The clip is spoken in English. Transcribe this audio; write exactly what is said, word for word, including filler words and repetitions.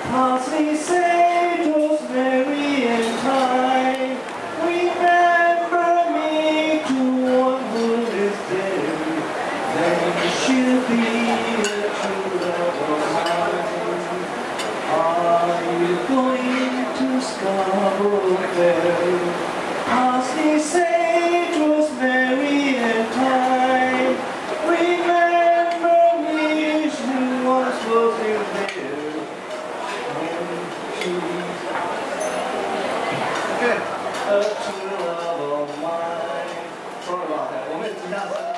Parsley, sage, rosemary, and thyme. Remember me to one who is dead. Then she'll be a true love of mine. Are you going to Scarborough Fair? Parsley, sage, rosemary, and thyme. Remember me, she once was in there. A true love of mine. Sorry about that. 我们吉他手。